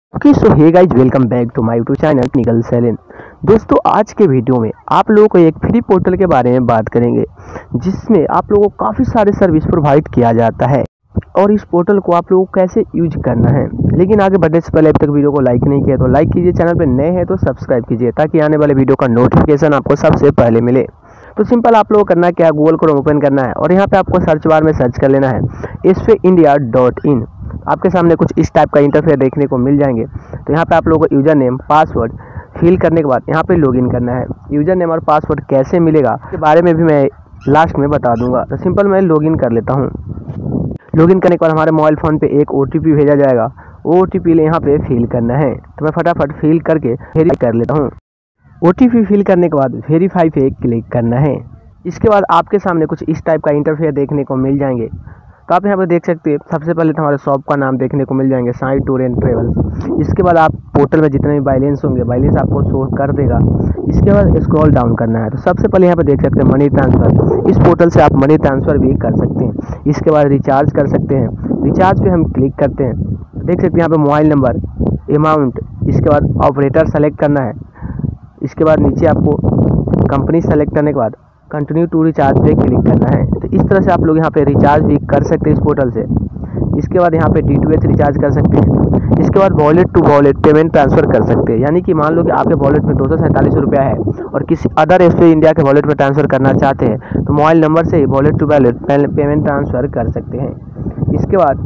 Okay so hey guys, welcome back to my YouTube channel technical सेलेन। दोस्तों, आज के वीडियो में आप लोगों को एक फ्री पोर्टल के बारे में बात करेंगे जिसमें आप लोगों को काफ़ी सारे सर्विस प्रोवाइड किया जाता है और इस पोर्टल को आप लोगों को कैसे यूज करना है। लेकिन आगे बढ़ने से पहले अभी तक वीडियो को लाइक नहीं किया तो लाइक कीजिए, चैनल पर नए हैं तो सब्सक्राइब कीजिए ताकि आने वाले वीडियो का नोटिफिकेशन आपको सबसे पहले मिले। तो सिंपल आप लोगों को करना है क्या, गूगल क्रोम ओपन करना है और यहाँ पे आपको सर्च बार में सर्च कर लेना है spindia.in। आपके सामने कुछ इस टाइप का इंटरफेस देखने को मिल जाएंगे। तो यहाँ पे आप लोगों को यूज़र नेम पासवर्ड फिल करने के बाद यहाँ पे लॉगिन करना है। यूज़र नेम और पासवर्ड कैसे मिलेगा इसके बारे में भी मैं लास्ट में बता दूंगा। तो सिंपल मैं लॉगिन कर लेता हूँ। लॉगिन करने के बाद हमारे मोबाइल फ़ोन पे एक OTP भेजा जाएगा। वो OTP यहाँ पे फिल करना है। तो मैं फटाफट फिल करके वेरीफाई कर लेता हूँ। OTP फिल करने के बाद वेरीफाई पे क्लिक करना है। इसके बाद आपके सामने कुछ इस टाइप का इंटरफेस देखने को मिल जाएंगे। तो आप यहाँ पे देख सकते हैं, सबसे पहले तो हमारे शॉप का नाम देखने को मिल जाएंगे, साई टूर एंड ट्रेवल्स। इसके बाद आप पोर्टल में जितने भी बैलेंस होंगे बैलेंस आपको शो कर देगा। इसके बाद स्क्रॉल डाउन करना है। तो सबसे पहले यहाँ पे देख सकते हैं मनी ट्रांसफ़र। इस पोर्टल से आप मनी ट्रांसफ़र भी कर सकते हैं। इसके बाद रिचार्ज कर सकते हैं। रिचार्ज पे हम क्लिक करते हैं, देख सकते हैं यहाँ पे मोबाइल नंबर, अमाउंट, इसके बाद ऑपरेटर सेलेक्ट करना है। इसके बाद नीचे आपको कंपनी सेलेक्ट करने के बाद कंटिन्यू टू रिचार्ज पे क्लिक करना है। तो इस तरह से आप लोग यहाँ पे रिचार्ज भी कर सकते हैं इस पोर्टल से। इसके बाद यहाँ पे D2H रिचार्ज कर सकते हैं। इसके बाद wallet to wallet payment transfer कर सकते हैं। यानी कि मान लो कि आपके वॉलेट में 247 रुपया है और किसी अदर एसबीआई इंडिया के वॉलेट में ट्रांसफ़र करना चाहते हैं तो मोबाइल नंबर से ही wallet to wallet payment transfer कर सकते हैं। इसके बाद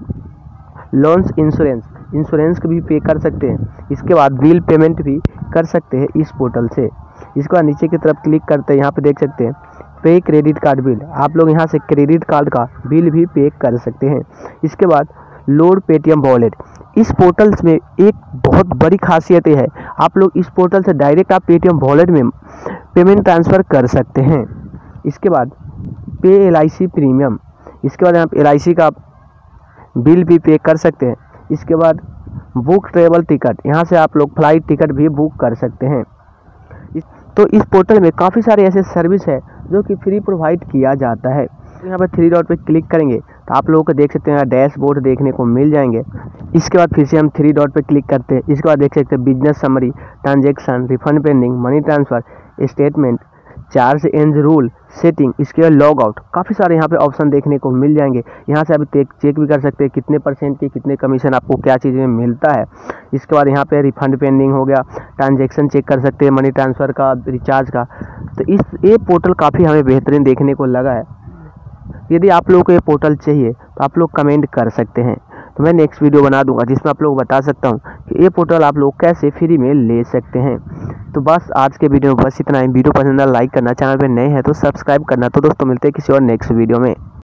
लोन्स इंश्योरेंस भी पे कर सकते हैं। इसके बाद बिल पेमेंट भी कर सकते हैं इस पोर्टल से। इसके बाद नीचे की तरफ क्लिक करते हैं, यहाँ पे देख सकते हैं पे क्रेडिट कार्ड बिल। आप लोग यहाँ से क्रेडिट कार्ड का बिल भी पे कर सकते हैं। इसके बाद लोड पेटीएम वॉलेट। इस पोर्टल में एक बहुत बड़ी खासियत है, आप लोग इस पोर्टल से डायरेक्ट आप पेटीएम वॉलेट में पेमेंट ट्रांसफ़र कर सकते हैं। इसके बाद पे LIC प्रीमियम। इसके बाद यहाँ पे LIC का बिल भी पे कर सकते हैं। इसके बाद बुक ट्रेवल टिकट, यहाँ से आप लोग फ्लाइट टिकट भी बुक कर सकते हैं। तो इस पोर्टल में काफ़ी सारे ऐसे सर्विस है जो कि फ्री प्रोवाइड किया जाता है। तो यहाँ पर 3 डॉट पे क्लिक करेंगे तो आप लोगों को देख सकते हैं डैशबोर्ड देखने को मिल जाएंगे। इसके बाद फिर से हम 3 डॉट पे क्लिक करते हैं। इसके बाद देख सकते हैं business summary, transaction, refund pending, money transfer, statement, charge and rule, setting, इसके बाद लॉग आउट। काफ़ी सारे यहाँ पे ऑप्शन देखने को मिल जाएंगे। यहाँ से अभी चेक भी कर सकते हैं कितने % के कितने कमीशन आपको क्या चीज़ में मिलता है। इसके बाद यहाँ पे रिफंड पेंडिंग हो गया, ट्रांजैक्शन चेक कर सकते हैं, मनी ट्रांसफ़र का, रिचार्ज का। तो ये पोर्टल काफ़ी हमें बेहतरीन देखने को लगा है। यदि आप लोगों को ये पोर्टल चाहिए तो आप लोग कमेंट कर सकते हैं। तो मैं नेक्स्ट वीडियो बना दूंगा जिसमें आप लोग बता सकता हूँ कि ये पोर्टल आप लोग कैसे फ्री में ले सकते हैं। तो बस आज के वीडियो में बस इतना ही। वीडियो पसंद आया लाइक करना, चैनल पे नए हैं तो सब्सक्राइब करना। तो दोस्तों मिलते हैं किसी और नेक्स्ट वीडियो में।